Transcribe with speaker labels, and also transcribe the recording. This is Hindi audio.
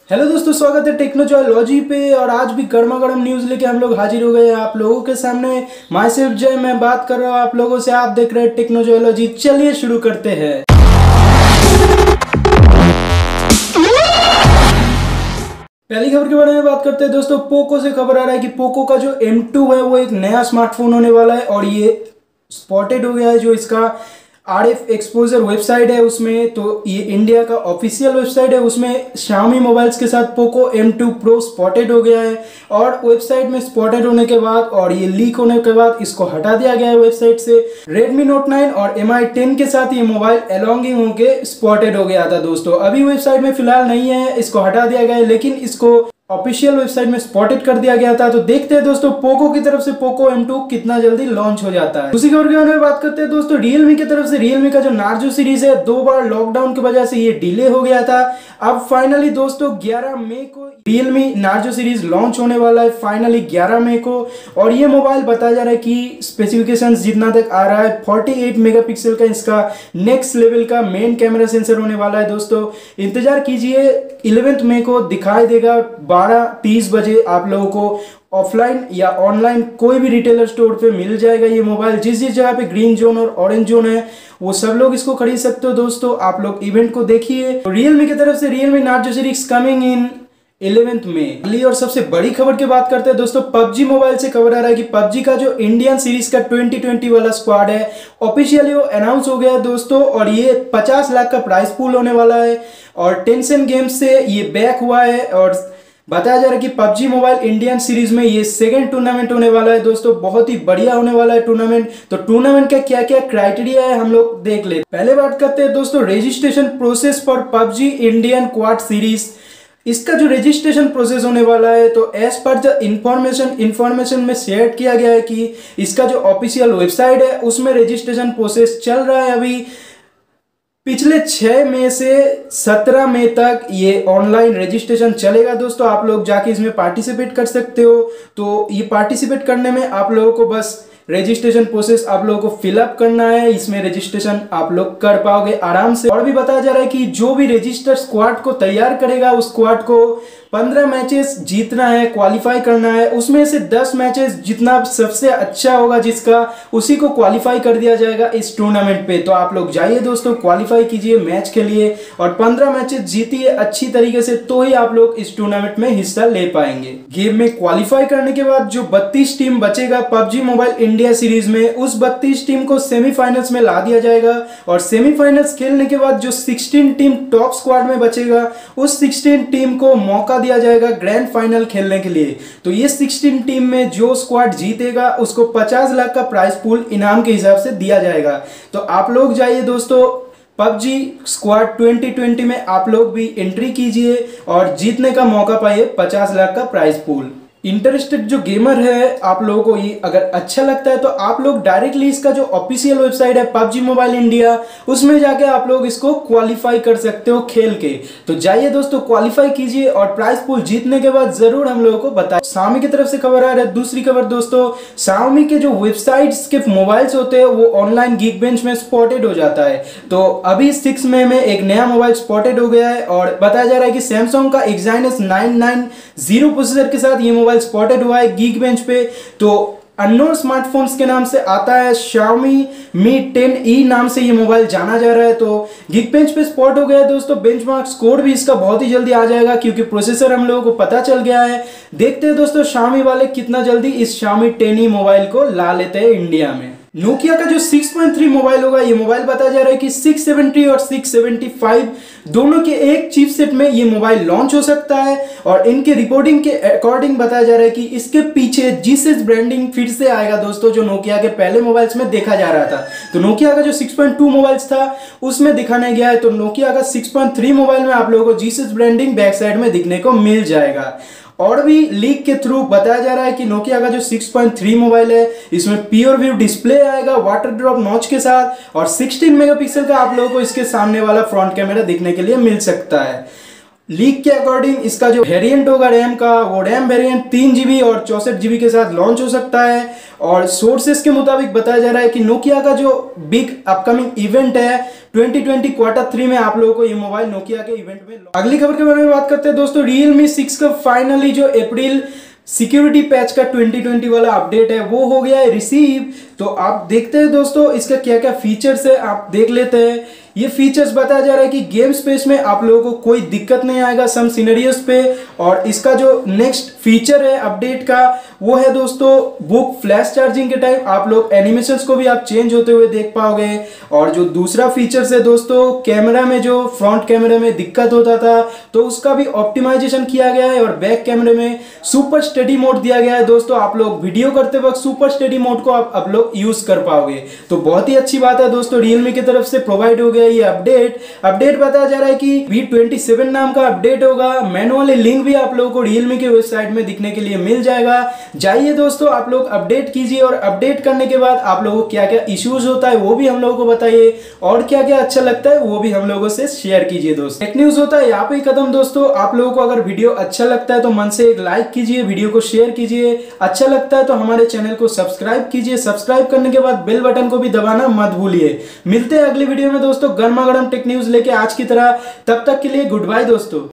Speaker 1: हेलो दोस्तों, स्वागत है टेक्नोलॉजी पे। और आज भी गर्मा गर्म न्यूज़ लेके हम लोग हाजिर हो गए हैं आप लोगों के सामने। माय सेल्फ जय, मैं बात कर रहा हूँ आप लोगों से। आप देख रहे हैं टेक्नोलॉजी। चलिए शुरू करते हैं। पहली खबर के बारे में बात करते हैं दोस्तों। पोको से खबर आ रहा है कि पोको का जो M2 है वो एक नया स्मार्टफोन होने वाला है और ये स्पॉटेड हो गया है। जो इसका RF एक्सपोजर वेबसाइट है उसमें, तो ये इंडिया का ऑफिशियल वेबसाइट है, उसमें Xiaomi मोबाइल्स के साथ पोको M2 Pro स्पॉटेड हो गया है। और वेबसाइट में स्पॉटेड होने के बाद और ये लीक होने के बाद इसको हटा दिया गया है वेबसाइट से। Redmi Note 9 और MI 10 के साथ ये मोबाइल एलोंगिंग होके स्पॉटेड हो गया था दोस्तों। अभी वेबसाइट में फिलहाल नहीं है, इसको हटा दिया गया है, लेकिन इसको ऑफिशियल वेबसाइट में स्पॉटेड कर दिया गया था। तो देखते हैं दोस्तों पोको की तरफ से पोको M2 कितना जल्दी लॉन्च हो जाता है। दूसरी खबर के बारे में बात करते हैं दोस्तों। रियलमी की तरफ से रियलमी का जो नार्जो सीरीज है 2 बार लॉकडाउन की वजह से ये डिले हो गया था। अब फाइनली दोस्तों 11 मई को रियलमी नार्जो सीरीज लॉन्च होने वाला है, फाइनली 11 मई को। और ये मोबाइल बताया जा रहा है कि स्पेसिफिकेशन जितना तक आ रहा है 48 मेगापिक्सल का इसका नेक्स्ट लेवल का मेन कैमरा सेंसर होने वाला है दोस्तों। इंतजार कीजिए, 11 मई को दिखाई देगा 12:30 बजे। आप लोगों को ऑफलाइन या ऑनलाइन कोई भी रिटेलर स्टोर पे मिल जाएगा ये मोबाइल। जिस जिस जगह पे ग्रीन जोन और ऑरेंज जोन है वो सब लोग इसको खरीद सकते हो दोस्तों। आप लोग इवेंट को देखिए। रियलमी की तरफ से Realme Narzo series coming in 11 में। अगली और सबसे बड़ी खबर की बात करते हैं दोस्तों। PUBG मोबाइल से खबर आ रहा है कि PUBG का जो इंडियन सीरीज का 2020 वाला स्क्वाड है ऑफिशियली वो अनाउंस हो गया है दोस्तों। और ये 50 लाख का प्राइस पूल होने वाला है और टेंशन गेम्स से ये बैक हुआ है। और बताया जा रहा है कि PUBG मोबाइल इंडियन सीरीज में ये सेकंड टूर्नामेंट होने वाला है दोस्तों। बहुत ही बढ़िया होने वाला है टूर्नामेंट। तो टूर्नामेंट का क्या क्या क्राइटेरिया है हम लोग देख ले। पहले बात करते हैं दोस्तों registration process for PUBG Indian quad series. इसका जो रजिस्ट्रेशन प्रोसेस होने वाला है तो एज पर द इंफॉर्मेशन में शेयर किया गया है कि इसका जो ऑफिशियल वेबसाइट है उसमें रजिस्ट्रेशन प्रोसेस चल रहा है अभी। पिछले 6 मई से 17 मई तक ये ऑनलाइन रजिस्ट्रेशन चलेगा दोस्तों। आप लोग जाके इसमें पार्टिसिपेट कर सकते हो। तो ये पार्टिसिपेट करने में आप लोगों को बस रजिस्ट्रेशन प्रोसेस आप लोगों को फिलअप करना है। इसमें रजिस्ट्रेशन आप लोग कर पाओगे आराम से। और भी बताया जा रहा है कि जो भी रजिस्टर स्क्वाड को तैयार करेगा उस स्क्वाड को 15 मैचेस जीतना है, क्वालिफाई करना है। उसमें से 10 मैचेस जितना सबसे अच्छा होगा जिसका, उसी को क्वालिफाई कर दिया जाएगा इस टूर्नामेंट पे। तो आप लोग जाइए दोस्तों, क्वालिफाई कीजिए मैच के लिए और 15 मैचेस जीतिए अच्छी तरीके से, तो ही आप लोग इस टूर्नामेंट में हिस्सा ले पाएंगे। गेम में क्वालिफाई करने के बाद जो 32 टीम बचेगा PUBG मोबाइल इंडिया सीरीज में, उस 32 टीम को सेमीफाइनल्स में ला दिया जाएगा। और सेमीफाइनल्स खेलने के बाद जो 16 टीम टॉप स्क्वाड में बचेगा उस 16 टीम को मौका दिया जाएगा ग्रैंड फाइनल खेलने के लिए। तो ये 16 टीम में जो स्क्वाड जीतेगा उसको 50 लाख का प्राइस पूल इनाम के हिसाब से दिया जाएगा। तो आप लोग जाइए दोस्तों PUBG स्क्वाड 2020 में आप लोग भी एंट्री कीजिए और जीतने का मौका पाइए 50 लाख का प्राइस पूल। इंटरेस्टेड जो गेमर है आप लोगों को ये अगर अच्छा लगता है तो आप लोग डायरेक्टली इसका जो ऑफिशियल वेबसाइट है PUBG मोबाइल इंडिया, उसमें जाके आप लोग इसको क्वालिफाई कर सकते हो खेल के। तो जाइए दोस्तों, क्वालिफाई कीजिए और प्राइस पूल जीतने के बाद जरूर हम लोगों को बताइए। Xiaomi की तरफ से खबर आ रहा है। दूसरी खबर दोस्तों, Xiaomi के जो वेबसाइट्स के मोबाइल्स होते हैं वो ऑनलाइन Geekbench में स्पॉटेड हो जाता है। तो अभी 6 मई में एक नया मोबाइल स्पॉटेड हो गया है और बताया जा रहा है कि Samsung का Exynos 990 प्रोसेसर के साथ ये स्पॉटेड हुआ है Geekbench पे। तो अननोन स्मार्टफोन्स के नाम से आता है, Xiaomi Mi 10e नाम से ये मोबाइल जाना जा रहा है। तो Geekbench पे स्पॉट हो गया है दोस्तों। बेंचमार्क स्कोर भी इसका बहुत ही जल्दी आ जाएगा क्योंकि प्रोसेसर हम लोगों को पता चल गया है। देखते हैं दोस्तों Xiaomi वाले कितना जल्दी इस Xiaomi 10e मोबाइल को ला लेते हैं इंडिया में। नोकिया का जो 6.3 मोबाइल होगा, ये मोबाइल बताया जा रहा है कि 670 और 675 दोनों के एक चिपसेट में ये मोबाइल लॉन्च हो सकता है। और इनके रिपोर्टिंग के अकॉर्डिंग बताया जा रहा है कि इसके पीछे जीसस ब्रांडिंग फिर से आएगा दोस्तों, जो नोकिया के पहले मोबाइल्स में देखा जा रहा था। तो नोकिया का जो 6.2 मोबाइल्स था उसमें दिखाने गया है, तो नोकिया का 6.3 मोबाइल में आप लोगों को जीसस ब्रांडिंग बैक साइड में दिखने को मिल जाएगा। और भी लीक के थ्रू बताया जा रहा है कि नोकिया का जो 6.3 मोबाइल है इसमें प्योर व्यू डिस्प्ले आएगा वाटर ड्रॉप नॉच के साथ और 16 मेगापिक्सल का आप लोगों को इसके सामने वाला फ्रंट कैमरा दिखने के लिए मिल सकता है। लीक के अकॉर्डिंग इसका जो वेरिएंट होगा रैम का, वो रैम वेरिएंट 3 GB और 64 GB के साथ लॉन्च हो सकता है। और सोर्सेस के मुताबिक बताया जा रहा है कि नोकिया का जो बिग अपकमिंग इवेंट है 2020 Q3 में आप लोगों को ये मोबाइल नोकिया के इवेंट में। अगली खबर के बारे में बात करते हैं दोस्तों, Realme 6 का फाइनली जो अप्रैल सिक्योरिटी पैच का 2020 वाला अपडेट है वो हो गया है रिसीव। तो आप देखते हैं दोस्तों इसका क्या क्या फीचर्स है, आप देख लेते हैं। ये फीचर्स बताया जा रहा है कि गेम स्पेस में आप लोगों को कोई दिक्कत नहीं आएगा सम सिनेरियोस पे। और इसका जो नेक्स्ट फीचर है अपडेट का वो है दोस्तों बुक फ्लैश चार्जिंग के टाइम आप लोग एनिमेशंस को भी आप चेंज होते हुए देख पाओगे। और जो दूसरा फीचर्स है दोस्तों, कैमरा में जो फ्रंट कैमरे में दिक्कत होता था तो उसका भी ऑप्टिमाइजेशन किया गया है और बैक कैमरे में सुपर स्टेडी मोड दिया गया है दोस्तों। आप लोग वीडियो करते वक्त सुपर स्टेडी मोड को आप लोग यूज कर पाओगे। तो बहुत ही अच्छी बात है दोस्तों, Realme की तरफ से प्रोवाइड हो गया ये अपडेट बताया जा रहा है कि V27 नाम का अपडेट होगा। मैनुअली लिंक भी आप लोगों को Realme के वेबसाइट में दिखने के लिए मिल जाएगा। जाइए दोस्तों आप लोग अपडेट कीजिए और अपडेट करने के बाद आप लोगों को क्या क्या इश्यूज होता है वो भी हम लोगों को बताइए और क्या क्या अच्छा लगता है वो भी हम लोगों से शेयर कीजिए दोस्तों। टेक न्यूज होता है यहाँ पे खत्म दोस्तों। आप लोगों को अगर वीडियो अच्छा लगता है तो मन से एक लाइक कीजिए, वीडियो को शेयर कीजिए। अच्छा लगता है तो हमारे चैनल को सब्सक्राइब कीजिए। सब्सक्राइब करने के बाद बेल बटन को भी दबाना मत भूलिए। मिलते हैं अगली वीडियो में दोस्तों गर्मा गर्म टेक न्यूज लेके आज की तरह। तब तक के लिए गुड बाय दोस्तों।